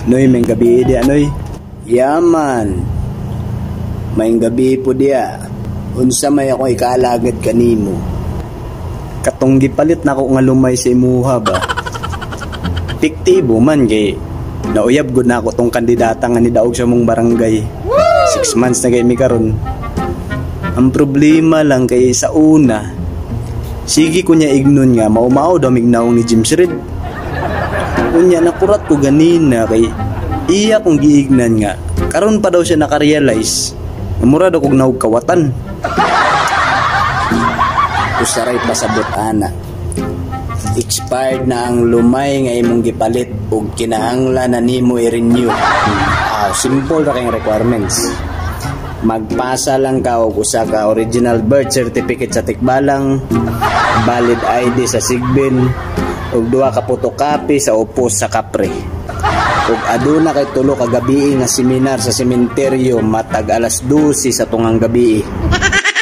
Noy, may gabi di anoy. Yaman. May gabi po dia. Unsa may ako ikaalagad kanimo. Katong gipalit na ko nga lumay sa imuha ba. Piktibo man kay nauyab gud na ako tong kandidata nga nidaog sa mong barangay. 6 months na kay mi karon. Ang problema lang kay sa una, sige ko niya ignon nga mao-mao daw mignaong ni James Reid. Unya nakurat ko ganina kay iya kong giignan nga karon pa daw siya nakarealize na mura daw kog naog kawatan. Usaray pasabot ana. Expired na ang lumay nga imong gipalit ug kinahanglan na nimo i-renew. Simple ra kay requirements. Magpasa lang ka og usa ka original birth certificate sa tikbalang, valid ID sa Sigbin, ug 2 ka photocopy sa upos sa kapre. Ug aduna kay tulo ka gabi nga seminar sa sementeryo matag alas 12 sa tungang gabi.